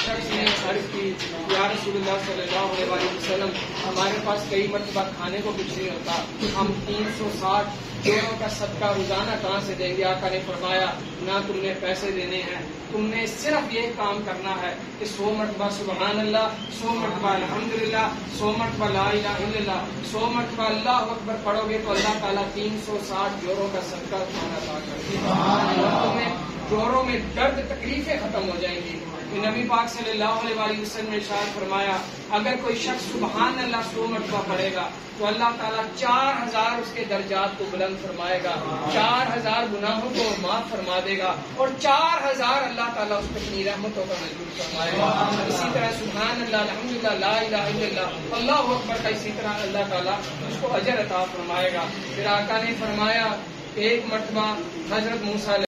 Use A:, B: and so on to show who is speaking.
A: शख्स ने अर्ज की, या रसूलुल्लाह सल्लल्लाहु अलैहि वसल्लम, हमारे पास कई मरतबा खाने को कुछ नहीं होता, हम 360 जोड़ों का सदका रोजाना कहाँ से देंगे? आका ने फरमाया, ना तुमने पैसे देने हैं, तुमने सिर्फ ये काम करना है कि 100 मरतबा सुबहान अल्लाह, 100 मरतबा अल्हम्दुलिल्लाह, 100 मरतबा ला इलाहा इल्लल्लाह, 100 मरतबा अल्लाहु अकबर पढ़ोगे तो अल्लाह ताला 360 जोड़ों का सदका तुम्हारा अता कर देगा। तुम्हें जोड़ों में दर्द तकलीफें खत्म हो जाएंगी। नबी पाक सल्लल्लाहु अलैहि वसल्लम ने इरशाद फरमाया, अगर कोई शख्स सुबहान अल्लाह 100 मरतबा पढ़ेगा तो अल्लाह ताला 4000 उसके दर्जात को बुलंद फरमाएगा, 4000 गुनाहों को माफ फरमा देगा और 4000 अल्लाह ताला उस पर अपनी रहमतों का नज़ूर फरमाएगा। इसी तरह सुबहान अल्लाह, अल्हम्दुलिल्लाह, ला इलाहा इल्लल्लाह, अल्लाहु अकबर का इसी तरह अल्लाह ताला उसको अजर अता फरमाएगा। फिर आका ने फरमाया, एक मरतबा हजरत मूसा